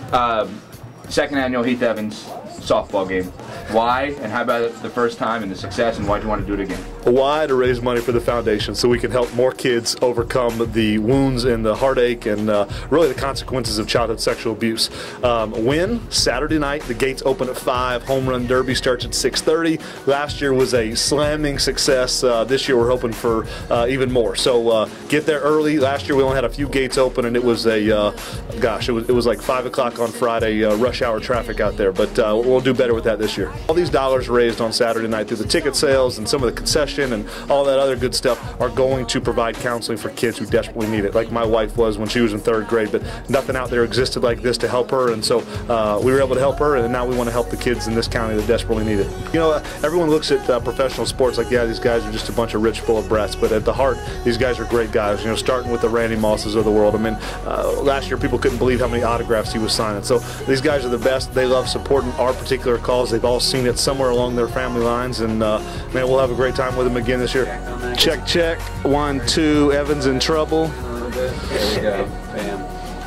Second annual Heath Evans softball game. Why, and how about the first time and the success, and why do you want to do it again? Why? To raise money for the foundation so we can help more kids overcome the wounds and the heartache and really the consequences of childhood sexual abuse. When? Saturday night. The gates open at 5. Home run derby starts at 6:30. Last year was a slamming success. This year we're hoping for even more. So get there early. Last year we only had a few gates open, and it was it was like 5 o'clock on Friday, rush hour traffic out there. But we'll do better with that this year. All these dollars raised on Saturday night through the ticket sales and some of the concession and all that other good stuff are going to provide counseling for kids who desperately need it, like my wife was when she was in 3rd grade, but nothing out there existed like this to help her, and so we were able to help her, and now we want to help the kids in this county that desperately need it. You know, everyone looks at professional sports like, yeah, these guys are just a bunch of rich, full of brats, but at the heart, these guys are great guys, you know, starting with the Randy Mosses of the world. I mean, last year people couldn't believe how many autographs he was signing, so these guys are the best. They love supporting our particular cause. They've all seen it somewhere along their family lines, and man, we'll have a great time with them again this year. Check, check. 1, 2. Evans in trouble. There we go. Bam.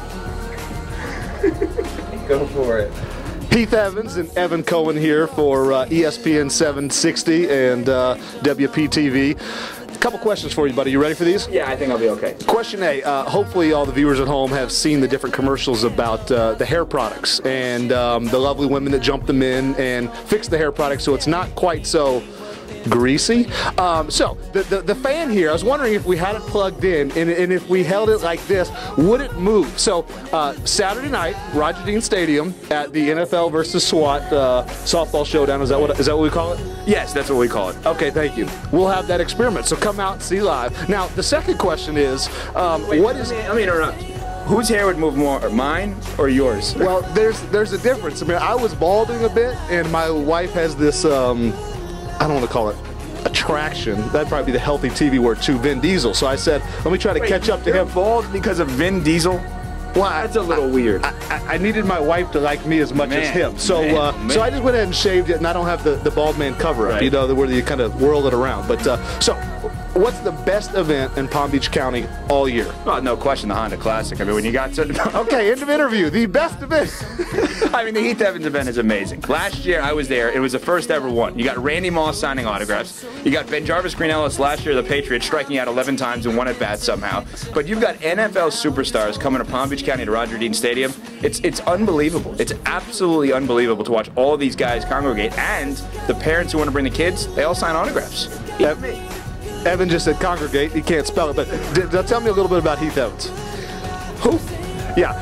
Go for it. Heath Evans and Evan Cohen here for ESPN760 and WPTV. A couple questions for you, buddy. You ready for these? Yeah, I think I'll be okay. Question A. Hopefully all the viewers at home have seen the different commercials about the hair products and the lovely women that jump them in and fix the hair products so it's not quite so greasy. So the fan here, I was wondering if we had it plugged in and if we held it like this, would it move? So Saturday night, Roger Dean Stadium at the NFL versus SWAT Softball Showdown. Is that what we call it? Yes, that's what we call it. Okay, thank you. We'll have that experiment. So come out and see live. Now the second question is, what is? Let me interrupt. Whose hair would move more, mine or yours? Well, there's a difference. I mean, I was balding a bit, and my wife has this. I don't want to call it attraction. That'd probably be the healthy TV word to Vin Diesel. So I said, let me try to catch up to him. Bald because of Vin Diesel? Well, that's a little weird. I needed my wife to like me as much as him. So so I just went ahead and shaved it, and I don't have the bald man cover up, right. You know, where you kind of whirl it around. But so what's the best event in Palm Beach County all year? Well, no question, the Honda Classic. I mean, when you got certain... Okay, end of interview. The best event. I mean, the Heath Evans event is amazing. Last year, I was there. It was the first ever one. You got Randy Moss signing autographs. You got Ben Jarvis Green Ellis last year, the Patriots, striking out 11 times and 1 at bat somehow. But you've got NFL superstars coming to Palm Beach County to Roger Dean Stadium. It's unbelievable. It's absolutely unbelievable to watch all these guys congregate, and the parents who want to bring the kids, they all sign autographs. Even me. Evan just said congregate. He can't spell it, but tell me a little bit about Heath Evans. Who? Yeah.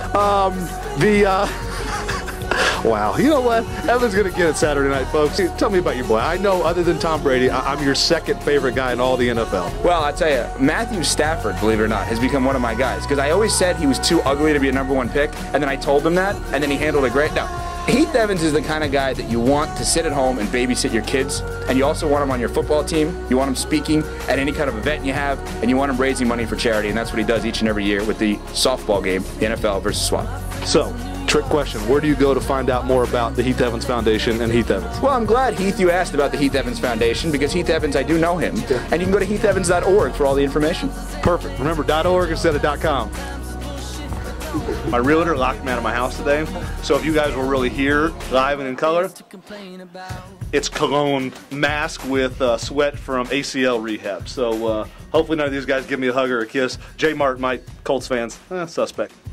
Wow. You know what? Evan's going to get it Saturday night, folks. Tell me about your boy. I know other than Tom Brady, I'm your second favorite guy in all the NFL. Well, I'll tell you, Matthew Stafford, believe it or not, has become one of my guys. Because I always said he was too ugly to be a #1 pick, and then I told him that, and then he handled it great. No. Heath Evans is the kind of guy that you want to sit at home and babysit your kids, and you also want him on your football team, you want him speaking at any kind of event you have, and you want him raising money for charity, and that's what he does each and every year with the softball game, the NFL versus SWAT. So, trick question, where do you go to find out more about the Heath Evans Foundation and Heath Evans? Well, I'm glad, Heath, you asked about the Heath Evans Foundation, because Heath Evans, I do know him, and you can go to heathevans.org for all the information. Perfect. Remember, .org instead of .com. My realtor locked me out of my house today, so if you guys were really here, live and in color, it's cologne mask with sweat from ACL rehab. So hopefully none of these guys give me a hug or a kiss. J. Martin, Colts fans, suspect.